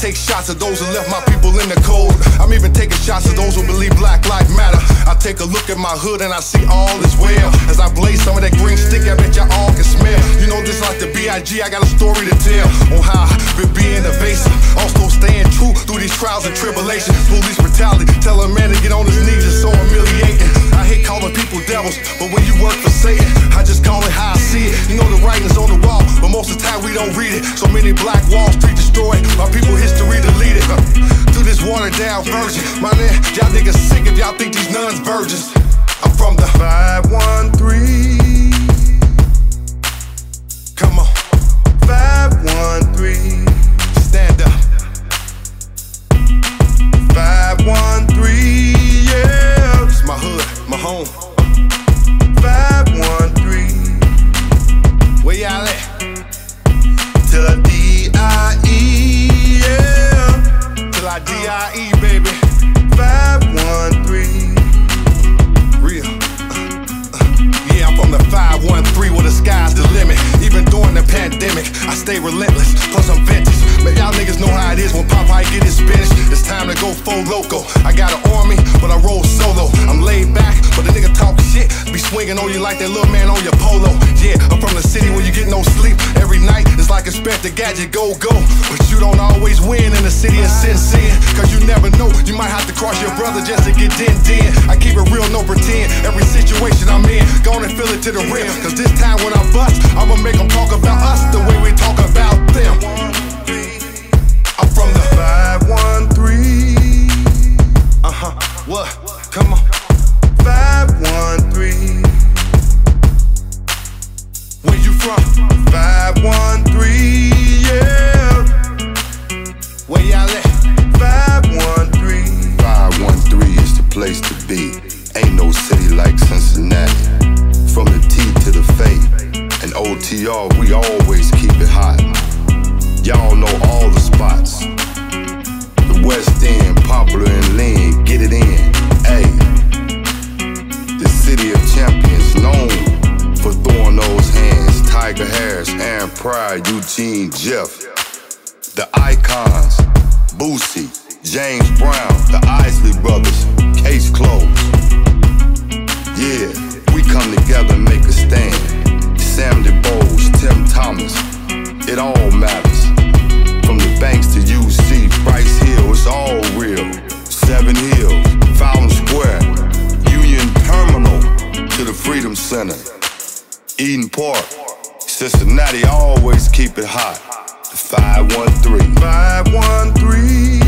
take shots at those who left my people in the cold. I'm even taking shots at those who believe Black Lives Matter. I take a look at my hood and I see all is well. As I blaze some of that green stick, I bet y'all all can smell. You know this like the B.I.G., I got a story to tell on how I've been being evasive, also staying true through these trials and tribulations. Police brutality, tell a man to get on his knees is so humiliating. I hate calling people devils, but when you work for Satan, I just call it how I see it. You know the writing's on the wall, but most of the time we don't read it. So many Black Wall Street destroyed, my people history deleted. To this watered down version, my man, y'all niggas sick if y'all think these nuns virgins. I'm from the 513. Come on, 513. Stand up. 513, yeah. It's my hood, my home. 513. Where y'all at? Till I D.I.E., yeah. Till I D.I.E., baby. 513. Real. Yeah, I'm from the 513 where the sky's the limit. Even during the pandemic, I stay relentless. Plus I'm vintage. Man, y'all niggas know how it is when Popeye get his spinach. It's time to go full loco. I got an army, but I roll solo. I'm laid back, but the nigga talk shit. Be swinging on you like that little man on your polo. Yeah, I'm from the city where you get no sleep. Every night it's like Inspector Gadget, go, go. But you don't always win in the city of Sin Sin. Cause you never know, you might have to cross your brother just to get din. I keep it real, no pretend. Every situation I'm in, go on and fill it to the rim. Cause this time when I bust, I'ma make them talk about us the way we talk about them. I'm from the 513. What? Come on. 513. Where you from? 513, yeah. Where y'all at? 513. 513 is the place to be. Ain't no city like Cincinnati. From the T to the Faith and OTR, we always keep it hot. Y'all know all the spots. The West End, Popular and Lean, get it in. Ayy, the city of champions, known for throwing those hands. Tiger Harris, Aaron Pryor, Eugene, Jeff. The icons, Boosie, James Brown, the Isley Brothers, case closed. Yeah, we come together and make a stand. Sam DeBose, Tim Thomas, it all matters. From the banks to UC, Bryce Hill, it's all real. 7 Hills, Fountain Square, Union Terminal to the Freedom Center. Eden Park, Cincinnati, always keep it hot. The 513. 513.